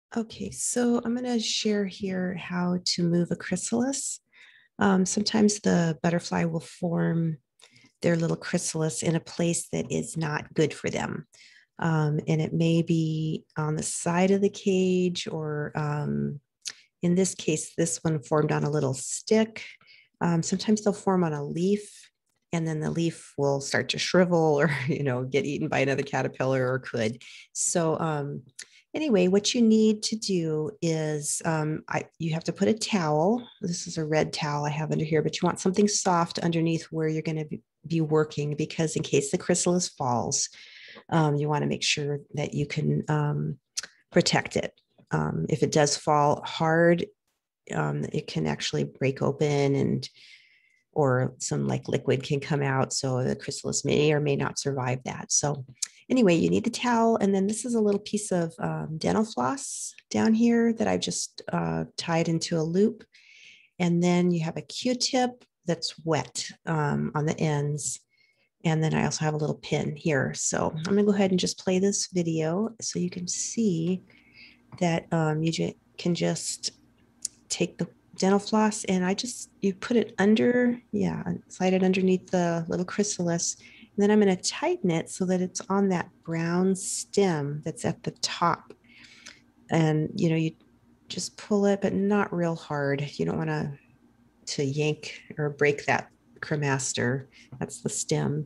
Okay, so I'm going to share here how to move a chrysalis. Sometimes the butterfly will form their little chrysalis in a place that is not good for them. And it may be on the side of the cage, or in this case, this one formed on a little stick. Sometimes they'll form on a leaf, and then the leaf will start to shrivel or get eaten by another caterpillar or could. So anyway, what you need to do is you have to put a towel. This is a red towel I have under here, but you want something soft underneath where you're going to be working, because in case the chrysalis falls, you want to make sure that you can protect it. If it does fall hard, it can actually break open, and or some like liquid can come out. So the chrysalis may or may not survive that. So anyway, you need the towel. And then this is a little piece of dental floss down here that I've just tied into a loop. And then you have a Q-tip that's wet on the ends. And then I also have a little pin here. So I'm gonna go ahead and just play this video so you can see that can just take the dental floss, and you put it under, yeah, slide it underneath the little chrysalis. And then I'm going to tighten it so that it's on that brown stem that's at the top. And, you just pull it, but not real hard. You don't want to yank or break that cremaster. That's the stem.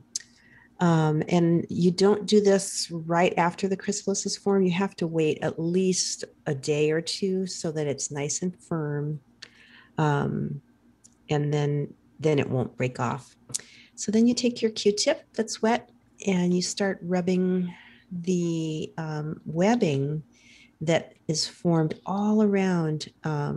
And you don't do this right after the chrysalis is formed. You have to wait at least a day or two so that it's nice and firm. Um, and then it won't break off. So then you take your Q-tip that's wet and you start rubbing the webbing that is formed all around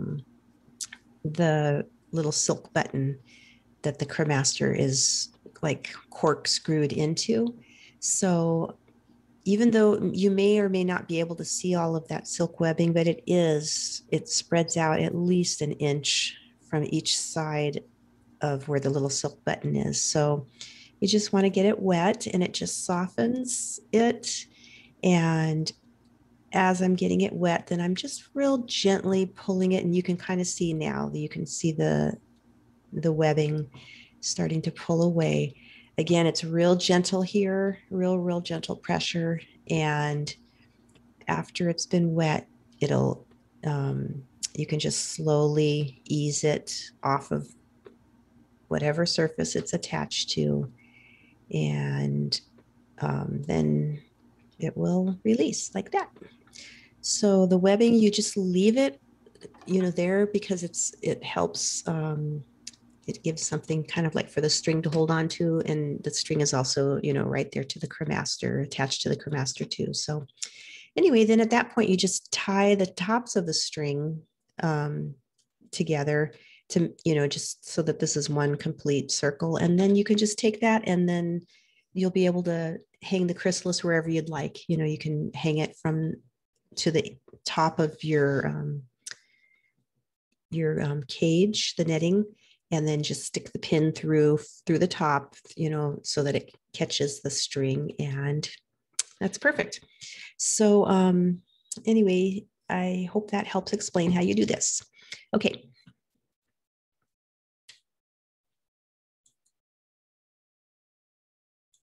the little silk button that the cremaster is like corkscrewed into. So even though you may or may not be able to see all of that silk webbing, but it spreads out at least an inch from each side of where the little silk button is. So you just want to get it wet, and it just softens it. And as I'm getting it wet, then I'm just real gently pulling it, and you can kind of see now that you can see the webbing starting to pull away. Again, it's real gentle here, real gentle pressure. And after it's been wet, it'll you can just slowly ease it off of whatever surface it's attached to, and then it will release like that. So the webbing, you just leave it, there, because it helps. It gives something kind of like for the string to hold on to, and the string is also, right there to the cremaster, attached to the cremaster too. So anyway, then at that point, you just tie the tops of the string together to, just so that this is one complete circle. And then you can just take that, and then you'll be able to hang the chrysalis wherever you'd like. You can hang it from to the top of your cage, the netting, and then just stick the pin through the top, so that it catches the string, and that's perfect. So anyway, I hope that helps explain how you do this. Okay,